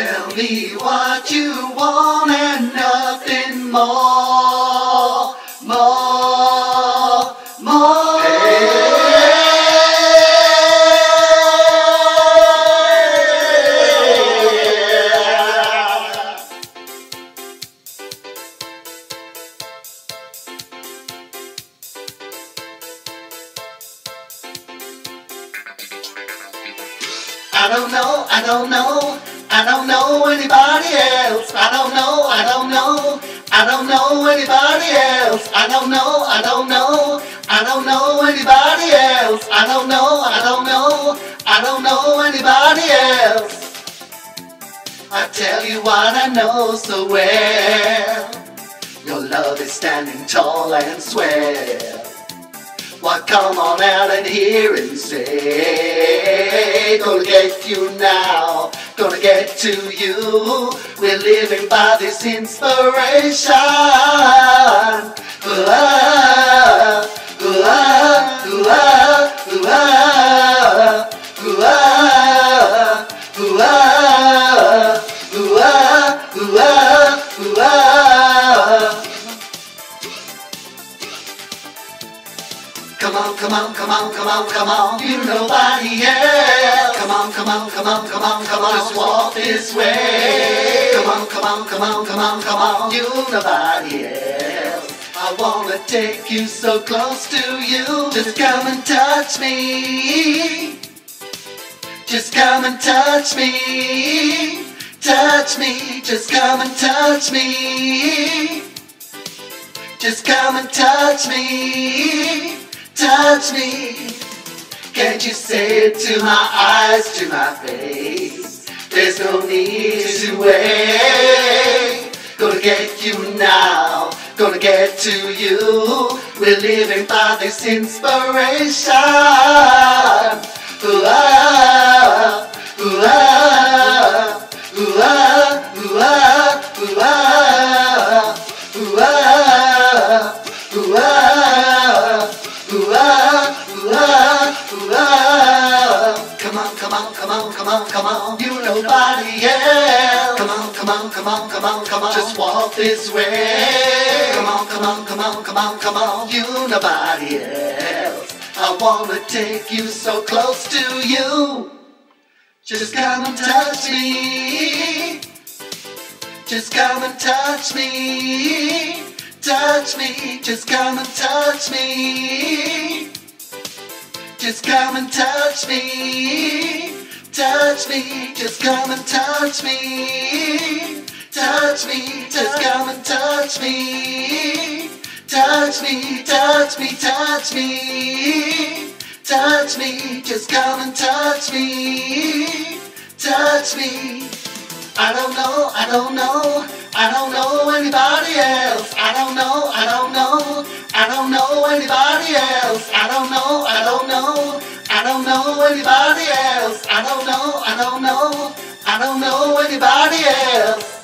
Tell me what you want and nothing more, more, more. I don't know, I don't know, I don't know anybody else. I don't know, I don't know, I don't know anybody else. I don't know, I don't know, I don't know anybody else. I don't know, I don't know, I don't know anybody else. I tell you what I know so well. Your love is standing tall and swell. Why, come on out and hear and say, gonna get you now, gonna get to you. We're living by this inspiration. Ooh, ah, ooh, ah, ooh, ah, ooh, ah, ooh, ah, ooh, ah, ooh, ah, ooh, ah, ooh, ah. Come on, come on, come on, come on, come on, you nobody else. Come on, come on, come on, come on, come on, just walk this way. Come on, come on, come on, come on, come on, you nobody else. I wanna take you so close to you. Just come and touch me. Just come and touch me. Touch me, just come and touch me. Just come and touch me. Touch me. Can't you say it to my eyes, to my face? There's no need to wait. Gonna get you now, gonna get to you. We're living by this inspiration. Ooh, ah, ooh, ah, ooh, ah, ooh, ah, ooh, ah, ooh, ah, ooh, ah. Ooh, ah, ooh, ah, ooh, ah. Come on, come on, come on, come on, come on, you nobody else. Come on, come on, come on, come on, come on, just walk this way. Come on, come on, come on, come on, come on, you nobody else. I wanna take you so close to you. Just come and touch me. Just come and touch me. Touch me, just come and touch me. Just come and touch me. Touch me, just come and touch me. Touch me, just come and touch me. Touch me, touch me, touch me. Touch me, just come and touch me. Touch me. I don't know, I don't know, I don't know anybody else. I don't know, I don't know, I don't know anybody else. I don't know, I don't know, I don't know anybody else. I don't know, I don't know, I don't know anybody else.